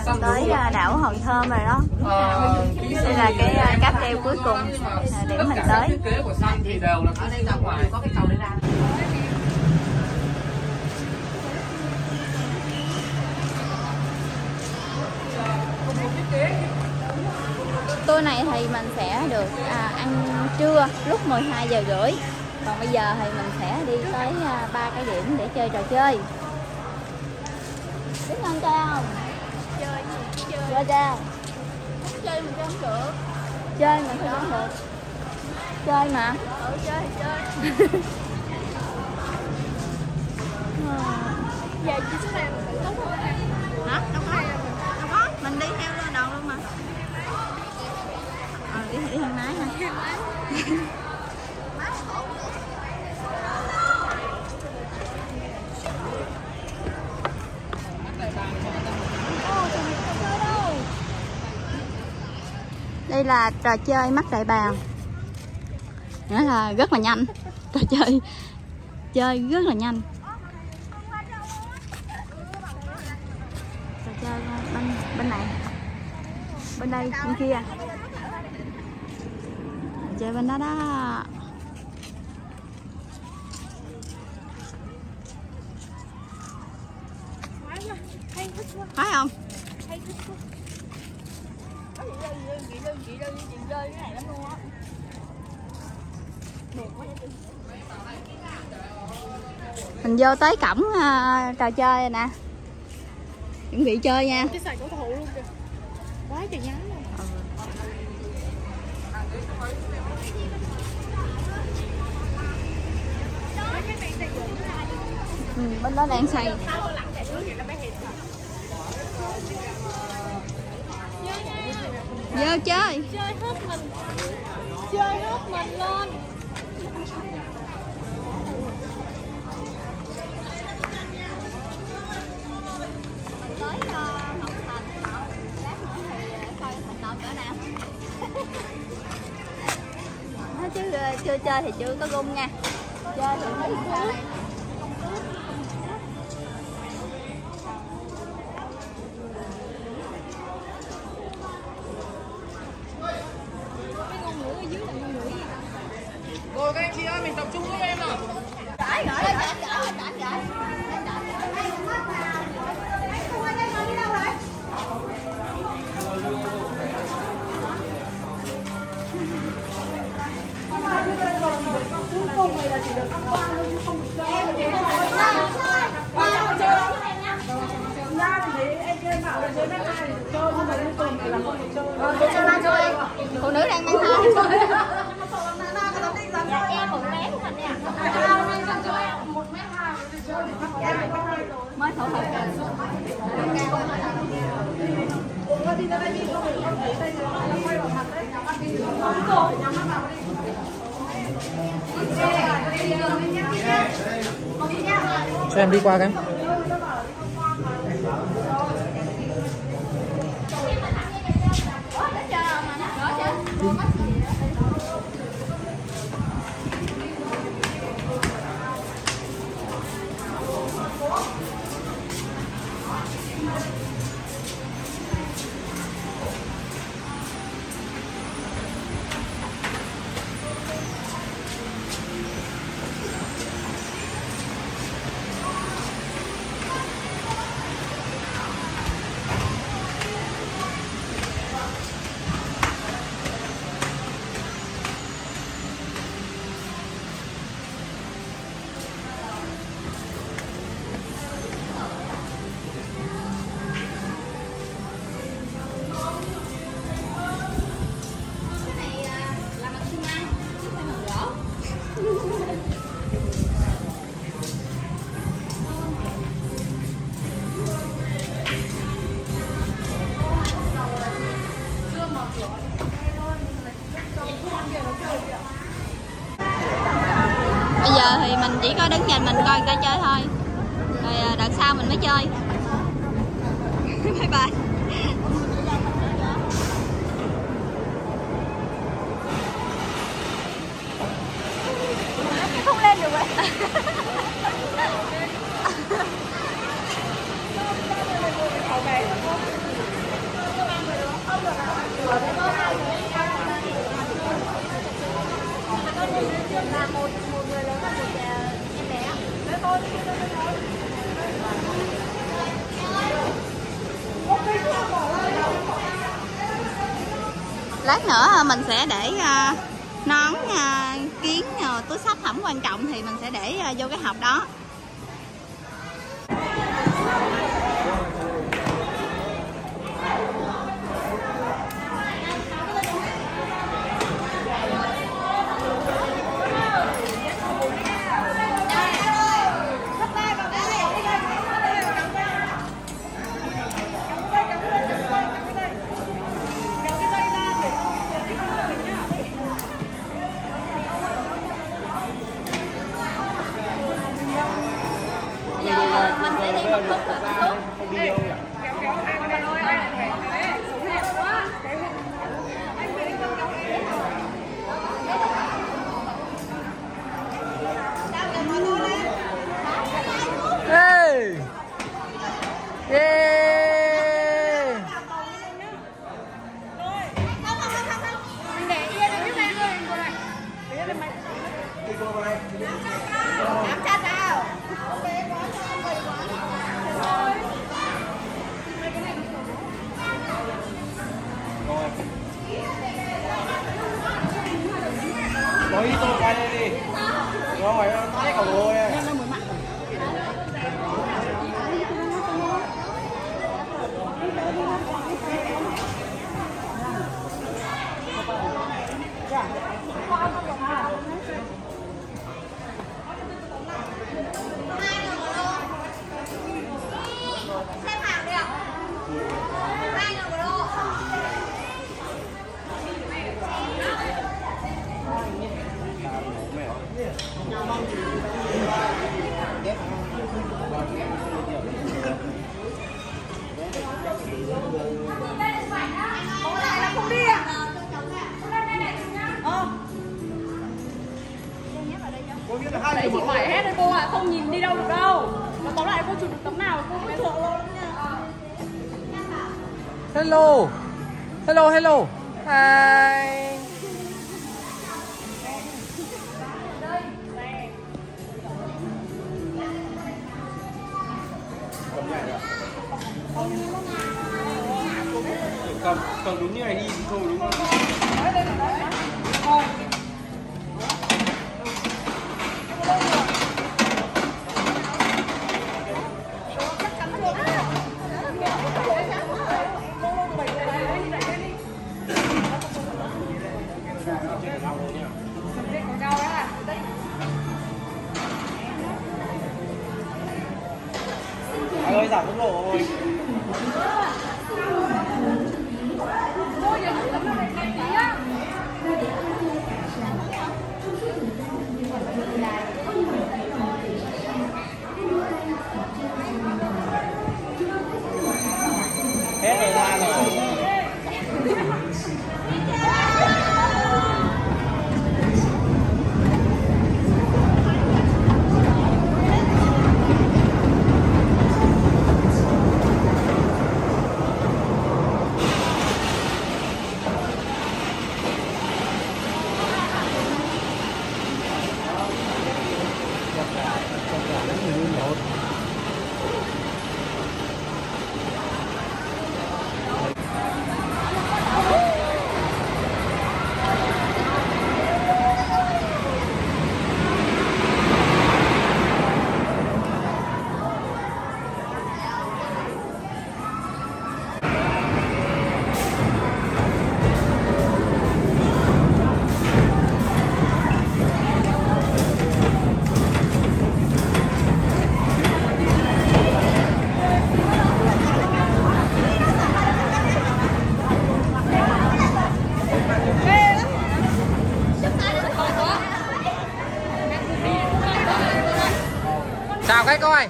Tới đảo Hòn Thơm rồi đó. Đây là cái cáp treo cuối cùng điểm mình tới. Tour này thì mình sẽ được ăn trưa lúc 12 giờ rưỡi. Còn bây giờ thì mình sẽ đi tới 3 cái điểm để chơi trò chơi. Biết Ngân chơi không? Chơi gì? Chơi ra. Chơi mình chơi không được. Chơi mà sao không được? Chơi mà. Chơi thì chơi. Giờ chỉ số này mình tự túc thôi. Hả? Đâu có. Mình đi theo luôn đầu luôn mà. Đi thang máy hả? Đây là trò chơi mắt đại bàng. Nghĩa là rất là nhanh. Trò chơi rất là nhanh. Trò chơi bên này. Bên đây, bên kia. Chơi bên đó đó. Phải không? Mình vô tới cổng trò chơi rồi nè. Chuẩn bị chơi nha. Cái xài cổ thụ luôn kìa. Quá trời nhám luôn. Bên đó đang xây. Vô chơi. Chơi hết mình. Chơi hết mình lên. Tới Hồng Thành. Lát nữa thì coi thành công cỡ nào. Chứ chưa chơi thì chưa có gung nha. Chơi thì mới sao đây. Rồi các anh chị ơi, mình tập trung giúp em nào. Gửi. Cuối cùng này là chỉ được ăn qua thôi chứ không được chơi. Ra thì thấy em kia bảo là chơi mang thai thì được chơi, nhưng mà cuối cùng này là không được chơi. Phụ nữ đang mang thai. Dạ em một bé của mình nè. Một mét hai mới thổ hợp. Đi ra đây đi, không thấy đây nó quay vào mặt đấy, nhắm mắt đi. Đúng rồi, nhắm mắt vào đi. Cho em đi qua cái. Bây giờ thì mình chỉ có đứng nhìn mình coi người ta chơi thôi. Rồi đợt sau mình mới chơi. Bye bye. Không lên được vậy. Lát nữa mình sẽ để nón, kiến, túi xách phẩm quan trọng thì mình sẽ để vô cái hộp đó. Mình sẽ đi một phút rồi. Hey! Yeah! Mình để yên ở trước đây thôi, cô này. Để lên máy. Nắm chặt vào. Nói đi tôi quay đây đi. Rồi, tái cầu rồi. Đấy chị hỏi hết đấy cô ạ, không nhìn đi đâu được đâu. Và tóm lại cô chụp được tấm nào cô biết được luôn nha. Hello. Hello, hello. Hi. Cầm đúng như này đi thôi đúng không? Anh ơi giảm tốc độ rồi. Hết rồi ra rồi. Chào các coi.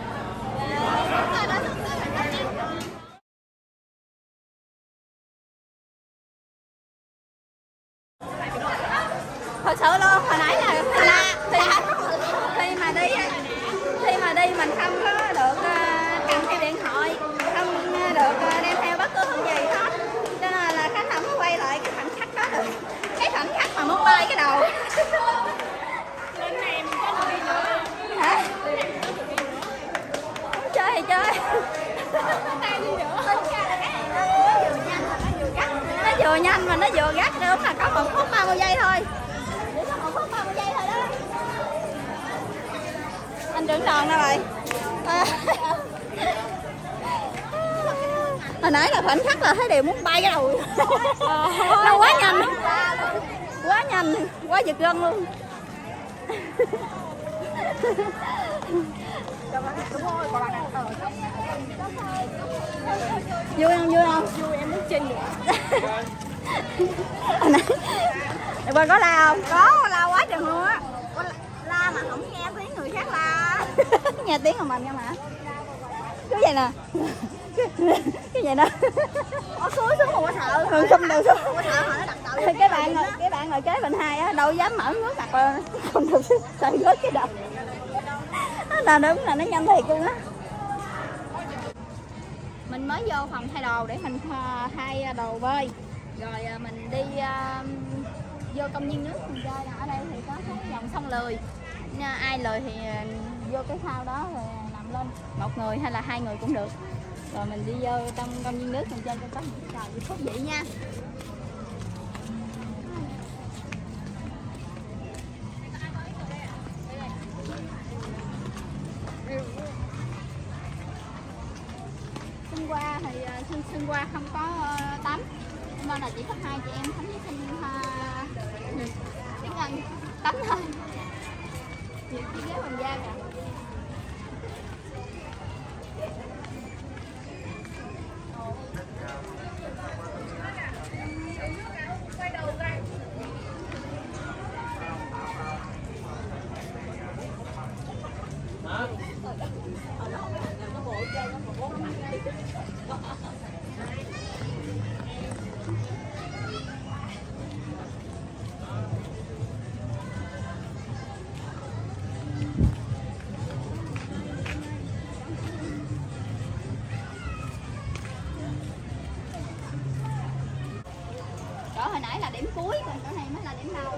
Thật sự luôn, hồi nãy là khi mà đi mình không có được cầm theo điện thoại, không được đem theo bất cứ thứ gì hết, cho nên là Khánh không có quay lại cái khoảnh khắc đó được, cái khoảnh khắc mà muốn bay cái đầu. Lên này mình có đi nữa. Hả? nhanh mà nó vừa gắt đúng là có 1 phút 30 giây thôi. Chỉ có 1 phút 30 giây thôi đó. Anh trưởng đoàn đâu rồi? Hồi nãy là khoảnh khắc là thấy đều muốn bay cái đầu. Nó quá nhanh. Quá nhanh, quá giật gân luôn. Vui không? Vui không? Vui, em muốn chinh được. Bên có la không? Có, la quá chừng luôn á. La mà không nghe tiếng người khác la. Nghe tiếng của mình không hả? Cứ vậy nè. Cái vậy đó. Xuống mà quá sợ. Không được xuống. Quá sợ nó đặt đầu. Cái bạn ngồi kế bên hai á đâu dám mở ngước mặt lên. Không được sợ rớt cái đầu. Là đúng là nó nhanh thiệt luôn á. Mình mới vô phòng thay đồ để mình thay đồ bơi. Rồi mình đi vô công viên nước mình chơi. Ở đây thì có cái dòng sông Lười. Ai lười thì vô cái phao đó rồi nằm lên 1 người hay là 2 người cũng được. Rồi mình đi vô trong công viên nước mình chơi cho có một trò thú vị nha. Xuân qua thì xuân qua không có tắm nên là chỉ có 2 chị em thánh thí sinh tiếng Anh tắm thôi. Nhiều cái ghế bằng da kìa. Hồi nãy là điểm cuối, còn chỗ này mới là điểm đầu.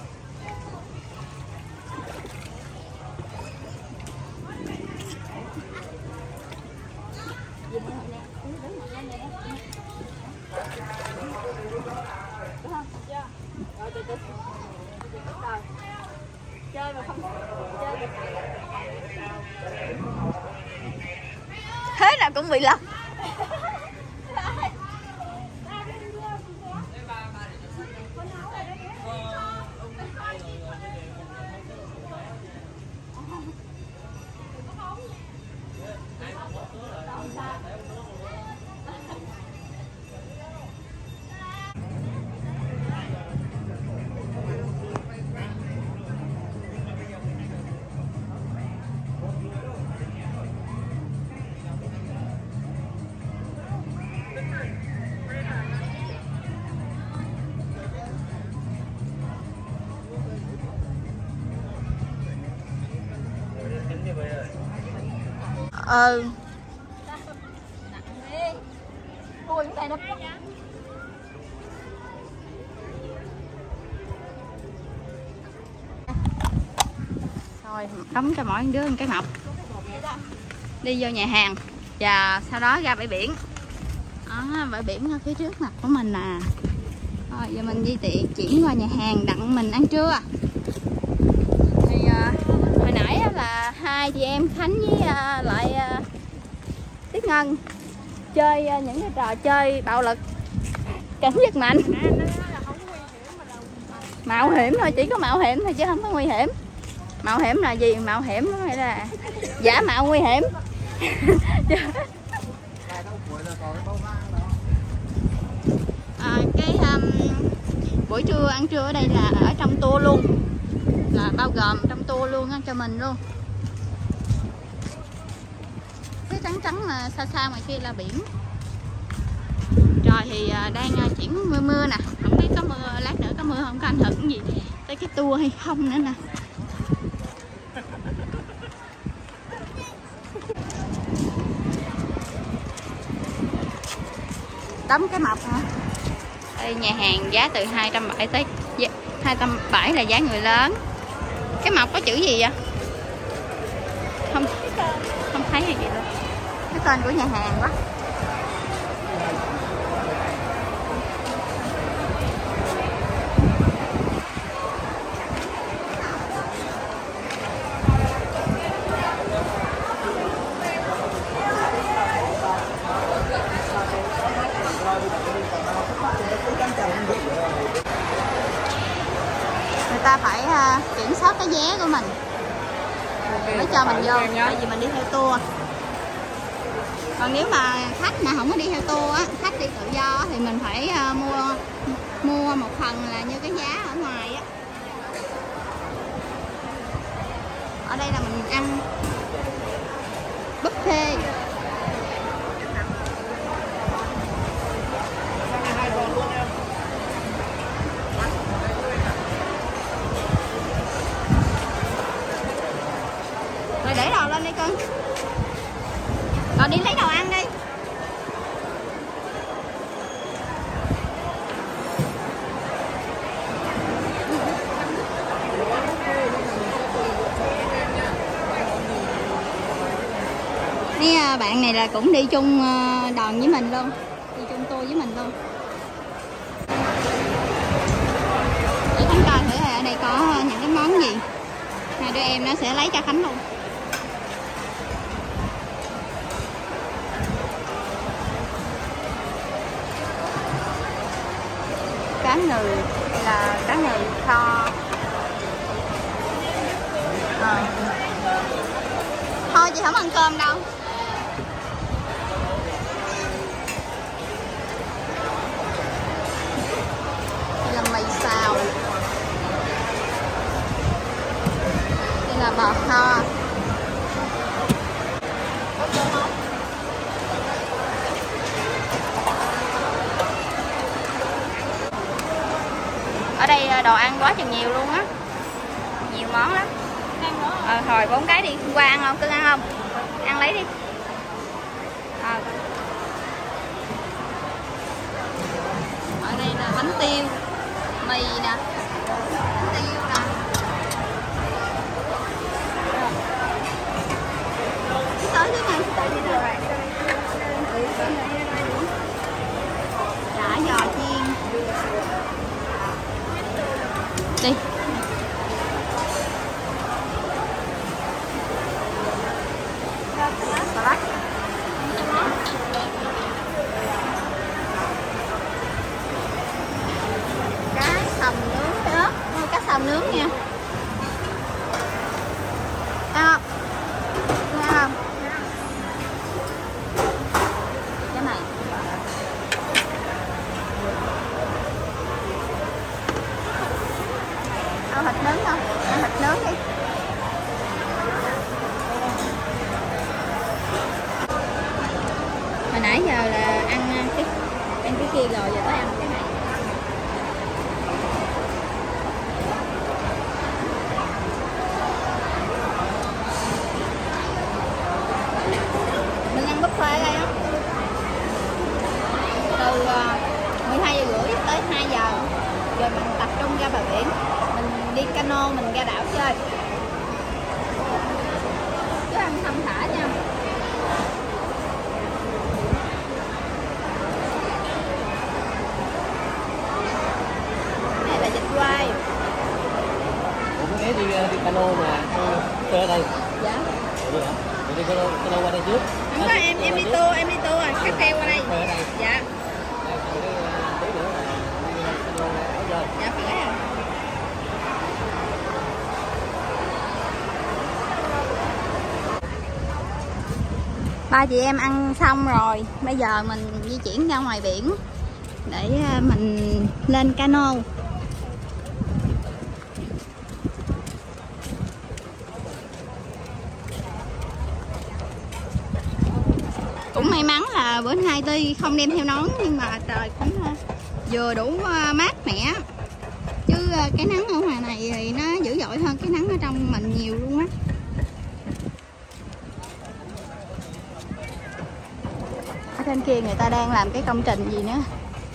Chơi mà không chơi thế nào cũng bị lật. Ôi cái này nó rồi cắm cho mỗi đứa một cái mập đi vô nhà hàng và sau đó ra bãi biển. Đó, bãi biển ở phía trước mặt của mình nè. Rồi giờ mình di chuyển qua nhà hàng đặng mình ăn trưa. Thì hồi nãy là 2 chị em Khánh với lại Tuyết Ngân chơi những cái trò chơi bạo lực cảnh giật mạnh. Mạo hiểm thôi, chỉ có mạo hiểm thôi chứ không có nguy hiểm. Mạo hiểm là gì? Mạo hiểm hay là giả mạo nguy hiểm. Buổi trưa ăn trưa ở đây là ở trong tour luôn, là bao gồm trong tour luôn á, cho mình luôn. Cái trắng trắng là xa xa ngoài kia là biển. Trời thì đang chuyển mưa nè, không biết có mưa, lát nữa có mưa không, có ảnh hưởng gì tới cái tour hay không nữa nè. Tắm cái mập hả? Đây, nhà hàng giá từ 270 tới 270 là giá người lớn. Cái mập có chữ gì vậy? Không thấy gì luôn. Cái tên của nhà hàng quá. ta phải kiểm soát cái vé của mình mới cho mình vô, tại vì mình đi theo tour. Còn nếu mà khách mà không có đi theo tour á, khách đi tự do thì mình phải mua một phần là như cái giá ở ngoài á. Ở đây là mình ăn buffet. Rồi để đồ lên đi con. Rồi đi lấy đồ ăn đi. Mấy bạn này là cũng đi chung đoàn với mình luôn, đi chung tour với mình luôn. Để Khánh coi thử ở đây có những cái món gì. Hai đứa em nó sẽ lấy cho Khánh luôn. Cá ngừ là cá ngừ kho. Thôi chị không ăn cơm đâu. Đây là mì xào. Đây là bò kho. Ở đây đồ ăn quá chừng nhiều luôn á. Nhiều món lắm. Thôi 4 cái đi, qua ăn không? Cưng ăn không? Ăn lấy đi. Ở đây là bánh tiêu, mì nè, bánh tiêu nè. Tới thứ này. Chả giò chiên. Đi. Cá sầm nướng với ớt, cá sầm nướng nha. Ăn không? Ăn không? Cái này. Ăn thịt nướng không? Ăn thịt nướng đi. Hồi nãy giờ là ăn cái kia rồi, giờ tới ăn cái này. Mình ăn buffet ở đây á. Từ 12:30 tới 2 giờ. Rồi mình tập trung ra bờ biển. Mình đi cano, mình ra đảo chơi. Chứ ăn thong thả nha. Này là vịt quay. Ủa cái đi cano mà chơi ở đây. Dạ. Đi hả? Đi cano qua đây trước. Không có, em đi tour rồi, khách theo qua đây. Dạ. Dạ phải rồi. Ba chị em ăn xong rồi, bây giờ mình di chuyển ra ngoài biển để mình lên cano. Cũng may mắn là bữa nay tôi không đem theo nón, nhưng mà trời cũng vừa đủ mát mẻ. Chứ cái nắng ở ngoài này thì nó dữ dội hơn cái nắng ở trong mình nhiều luôn á. Ở trên kia người ta đang làm cái công trình gì nữa.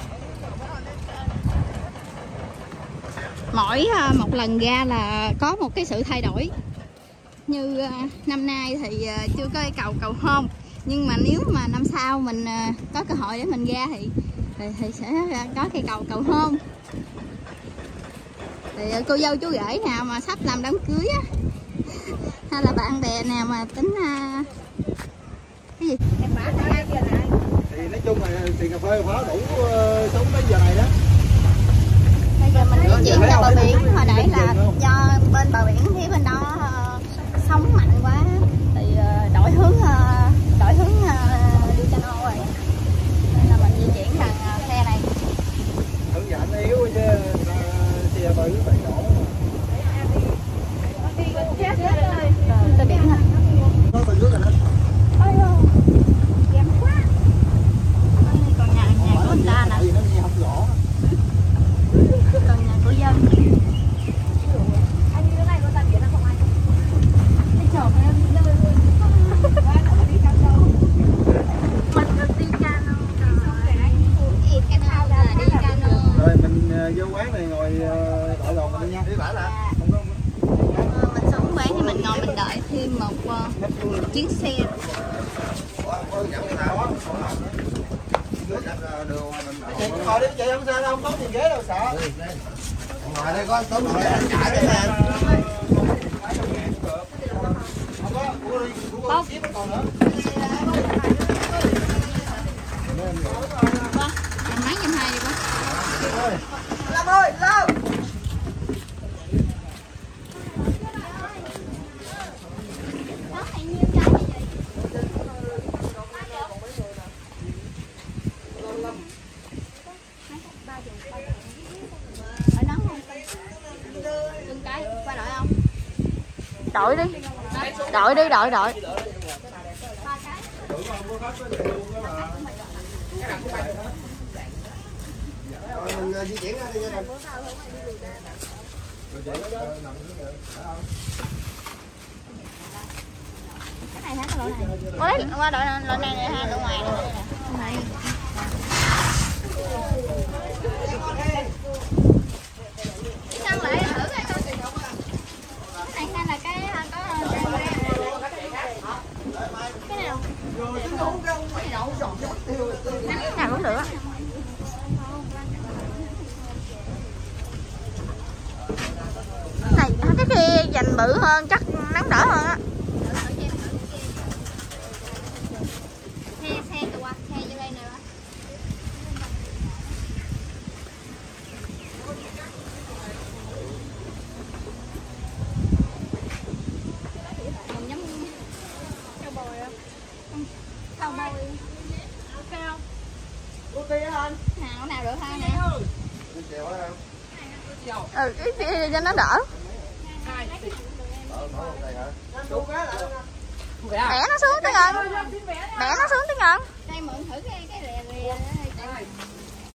Mỗi một lần ra là có một cái sự thay đổi. Như năm nay thì chưa có cầu hôm, nhưng mà nếu mà năm sau mình có cơ hội để mình ra thì sẽ có cây cầu hôm. Thì cô dâu chú rể nào mà sắp làm đám cưới á, hay là bạn bè nào mà tính cái gì thì nói chung là tiền cà phê pháo đủ sống tới giờ này đó. Bây giờ mình di chuyển ra bờ biển. Hồi nãy là do bên bờ biển phía bên đó sóng mạnh quá thì đổi hướng đi cano rồi, nên là mình di chuyển bằng xe này. Hướng dẫn yếu chứ xe bự phải đổ. Tới biển hả? Có từ dưới rồi đó. Ôi ghém quá. Còn nhà của người ta nè. Còn nhà của dân. Anh đi cái này có tận biển là không ai. Anh chở em đi nơi luôn. Mình được đi cano. Gì cái thao là đi cano. Rồi mình vô quán này ngồi đợi đồ mình đi nha. Đi phải là. Mình xuống quán thì mình ngồi mình đợi thêm một chuyến xe. Ngồi đi chị, không sao đâu, không có tiền ghế đâu sợ. Ngồi đây có tốn ngồi anh chạy đấy nè. Bóc. Em mấy em hai đi bác. Lâm ơi, Lâm. Đội đi. Đội đi, đội. Rồi mình di chuyển ra đi nha. Cái này hả, cái lỗ này. Qua đội này nè ha, lỗ ngoài này. Sao lại thử cái này hay là cái có cái nào? Nào cũng được á. Này cái kia dành bự hơn, chắc nắng đỡ hơn á. Xe từ qua, xe vô đây nè. Nào nào được ha nè. Cái cho nó đỡ. Bẻ nó xuống tới gần. Bẻ nó xuống tới gần. Đây mượn thử cái